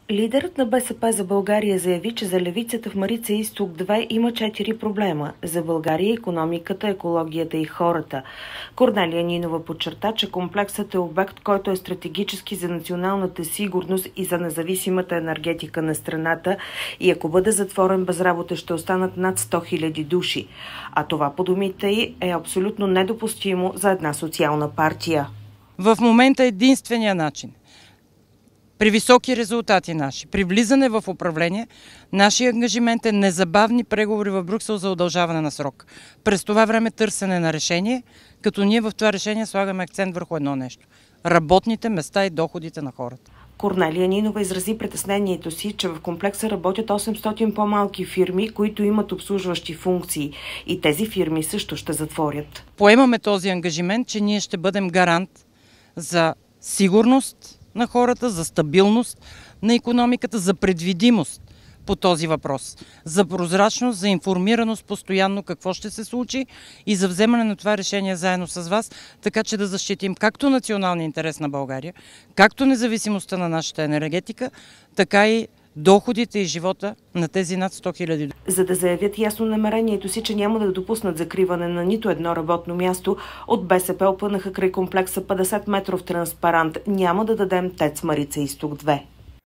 Лидерът на БСП за България заяви, че за левицата в Марица Изток 2 има 4 проблема. За България икономиката, екологията и хората. Корнелия Нинова подчерта, че комплексът е обект, който е стратегически за националната сигурност и за независимата енергетика на страната и ако бъде затворен без работа, ще останат над 100 000 души. А това, по думите й, е абсолютно недопустимо за една социална партия. В момента единствения начин при високи резултати наши, при влизане в управление, нашия ангажимент е незабавни преговори в Брюксел за удължаване на срок. През това време търсене на решение, като ние в това решение слагаме акцент върху едно нещо – работните места и доходите на хората. Корнелия Нинова изрази притеснението си, че в комплекса работят 800 по-малки фирми, които имат обслужващи функции и тези фирми също ще затворят. Поемаме този ангажимент, че ние ще бъдем гарант за сигурност на хората, за стабилност на икономиката, за предвидимост по този въпрос, за прозрачност, за информираност постоянно какво ще се случи и за вземане на това решение заедно с вас, така че да защитим както националния интерес на България, както независимостта на нашата енергетика, така и доходите и живота на тези над 100 000 души. За да заявят ясно намерението си, че няма да допуснат закриване на нито едно работно място, от БСП опънаха край комплекса 50 метров транспарант: "Няма да дадем ТЕЦ Марица Изток 2".